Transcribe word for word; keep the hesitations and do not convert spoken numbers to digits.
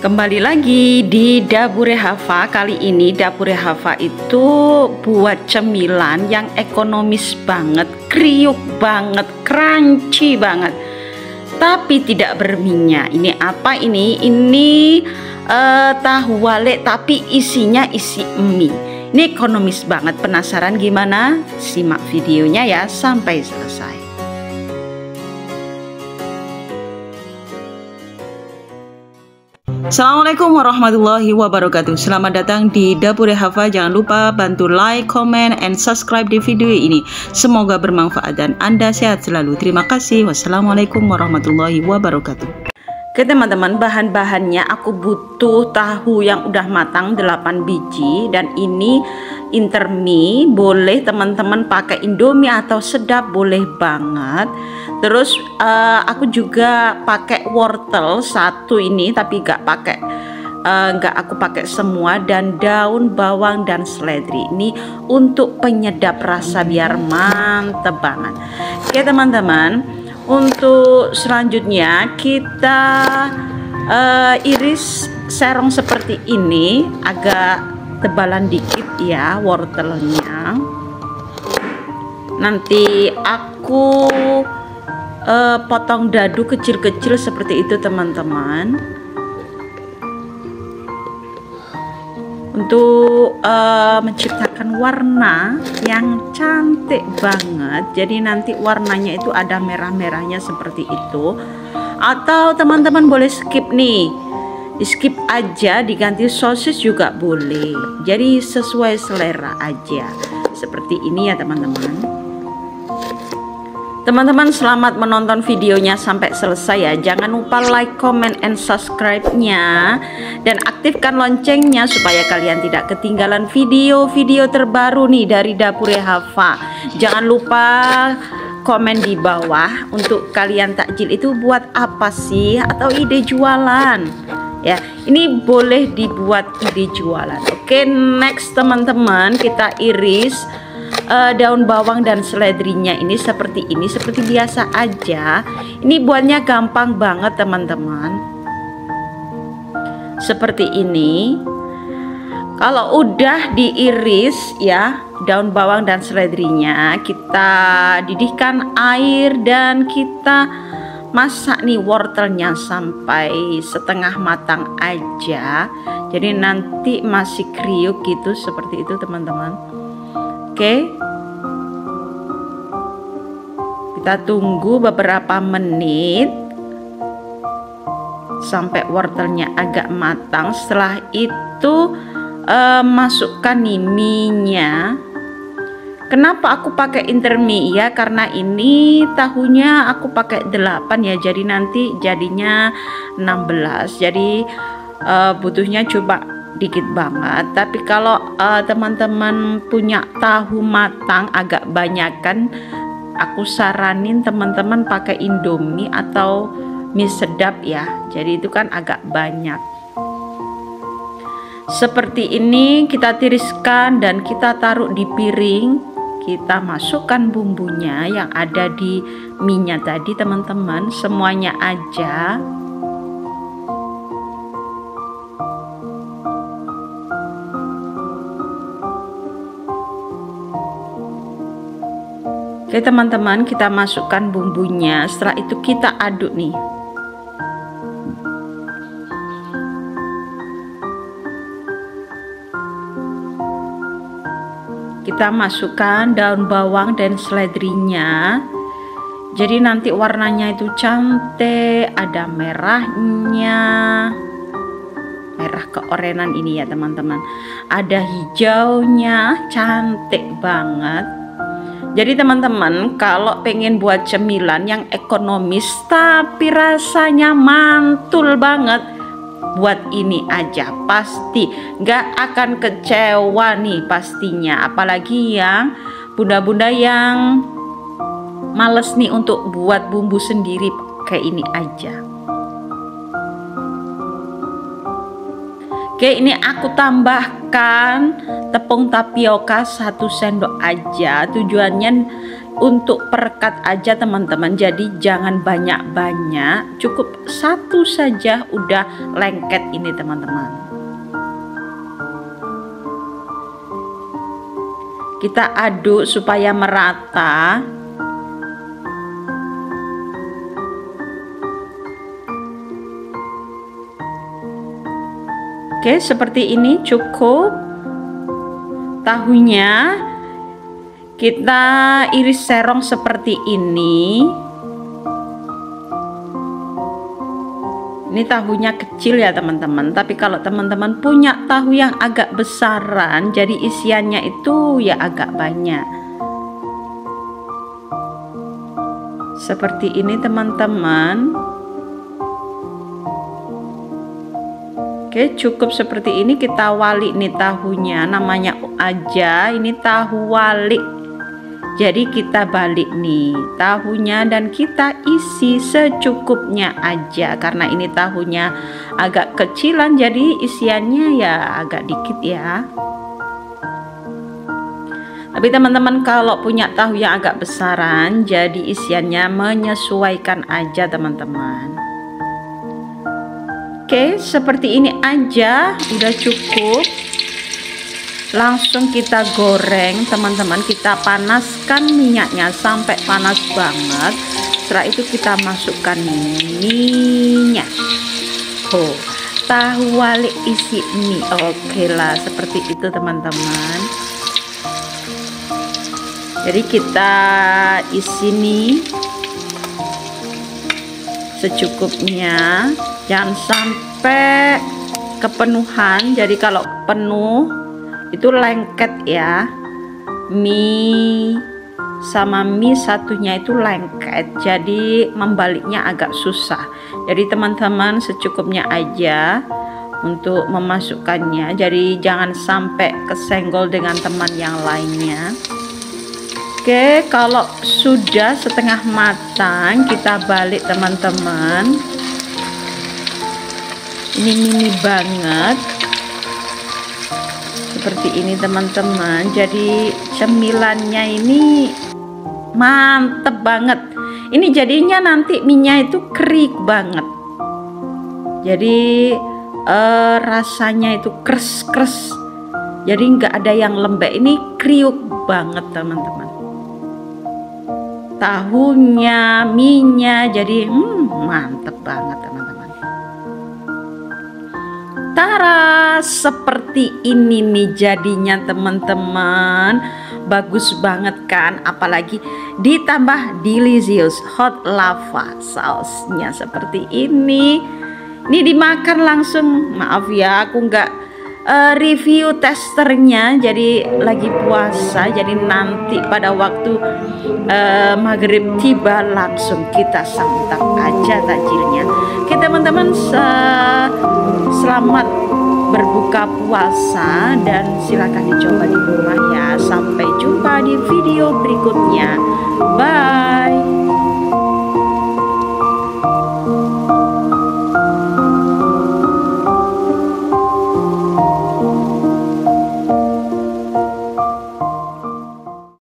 Kembali lagi di Dapur Hafa. Kali ini Dapur Hafa itu buat cemilan yang ekonomis banget, kriuk banget, crunchy banget, tapi tidak berminyak. Ini apa ini? Ini uh, tahu wale tapi isinya isi mie. Ini ekonomis banget. Penasaran gimana? Simak videonya ya sampai selesai. Assalamualaikum warahmatullahi wabarakatuh. Selamat datang di Dapur Hafa. Jangan lupa bantu like, comment, and subscribe di video ini. Semoga bermanfaat dan Anda sehat selalu. Terima kasih. Wassalamualaikum warahmatullahi wabarakatuh. Oke teman-teman, bahan-bahannya aku butuh tahu yang udah matang delapan biji, dan ini intermie. Boleh teman-teman pakai Indomie atau sedap, boleh banget. Terus uh, aku juga pakai wortel satu ini, tapi gak pakai uh, gak aku pakai semua, dan daun bawang dan seledri. Ini untuk penyedap rasa biar mantep banget. Oke teman-teman, untuk selanjutnya kita uh, iris serong seperti ini, agak tebalan dikit ya wortelnya. Nanti aku uh, potong dadu kecil-kecil seperti itu teman-teman, untuk uh, menciptakan warna yang cantik banget. Jadi nanti warnanya itu ada merah-merahnya seperti itu. Atau teman-teman boleh skip nih, di skip aja, diganti sosis juga boleh. Jadi sesuai selera aja, seperti ini ya teman-teman. Teman-teman, selamat menonton videonya sampai selesai ya. Jangan lupa like, comment, and subscribe-nya, dan aktifkan loncengnya supaya kalian tidak ketinggalan video-video terbaru nih dari Dapur Hafa. Jangan lupa komen di bawah untuk kalian takjil itu buat apa sih, atau ide jualan ya. Ini boleh dibuat ide jualan. Oke, next teman-teman, kita iris Uh, daun bawang dan seledrinya ini seperti ini, seperti biasa aja. Ini buatnya gampang banget teman-teman, seperti ini. Kalau udah diiris ya daun bawang dan seledrinya, kita didihkan air dan kita masak nih wortelnya sampai setengah matang aja. Jadi nanti masih kriuk gitu, seperti itu teman-teman. Oke, kita tunggu beberapa menit sampai wortelnya agak matang. Setelah itu uh, masukkan nih mie-nya. Kenapa aku pakai intermie ya? Karena ini tahunya aku pakai delapan ya, jadi nanti jadinya enam belas. Jadi uh, butuhnya coba dikit banget. Tapi kalau uh, teman-teman punya tahu matang agak banyakan, aku saranin teman-teman pakai Indomie atau mie sedap ya. Jadi itu kan agak banyak. Seperti ini kita tiriskan dan kita taruh di piring. Kita masukkan bumbunya yang ada di mie-nya tadi teman-teman, semuanya aja. Oke teman-teman, kita masukkan bumbunya. Setelah itu kita aduk nih. Kita masukkan daun bawang dan seledrinya. Jadi nanti warnanya itu cantik, ada merahnya, merah keorenan ini ya teman-teman. Ada hijaunya, cantik banget. Jadi teman-teman, kalau pengen buat cemilan yang ekonomis tapi rasanya mantul banget, buat ini aja, pasti nggak akan kecewa nih pastinya. Apalagi yang bunda-bunda yang males nih untuk buat bumbu sendiri, kayak ini aja. Oke, ini aku tambahkan tepung tapioka satu sendok aja. Tujuannya untuk perekat aja teman-teman, jadi jangan banyak-banyak, cukup satu saja udah lengket ini teman-teman. Kita aduk supaya merata. Oke, seperti ini cukup. Tahunya kita iris serong seperti ini. Ini tahunya kecil ya teman-teman, tapi kalau teman-teman punya tahu yang agak besaran, jadi isiannya itu ya agak banyak. Seperti ini teman-teman. Oke, cukup seperti ini. Kita walik nih tahunya, namanya aja ini tahu walik. Jadi kita balik nih tahunya dan kita isi secukupnya aja, karena ini tahunya agak kecilan jadi isiannya ya agak dikit ya. Tapi teman-teman kalau punya tahu yang agak besaran, jadi isiannya menyesuaikan aja teman-teman. Oke, seperti ini aja udah cukup. Langsung kita goreng teman-teman, kita panaskan minyaknya sampai panas banget. Setelah itu kita masukkan minyak. Oh, tahu walik isi mie. Oke lah, seperti itu teman-teman. Jadi kita isi nih secukupnya, jangan sampai kepenuhan. Jadi kalau penuh itu lengket ya, mie sama mie satunya itu lengket, jadi membaliknya agak susah. Jadi teman-teman secukupnya aja untuk memasukkannya, jadi jangan sampai kesenggol dengan teman yang lainnya. Oke, kalau sudah setengah matang kita balik teman-teman. Ini mini banget seperti ini teman-teman. Jadi cemilannya ini mantep banget. Ini jadinya nanti minyak itu kriuk banget, jadi eh, rasanya itu kres-kres, jadi nggak ada yang lembek, ini kriuk banget teman-teman. Tahunya, minyak, jadi hmm, mantep banget teman-teman. Tara, seperti ini nih jadinya teman-teman. Bagus banget kan, apalagi ditambah delicious hot lava sausnya seperti ini. Ini dimakan langsung. Maaf ya, aku nggak uh, review testernya, jadi lagi puasa, jadi nanti pada waktu uh, maghrib tiba langsung kita santap aja takjilnya. Oke teman-teman, selamat berbuka puasa dan silakan dicoba di rumah ya. Sampai jumpa di video berikutnya. Bye.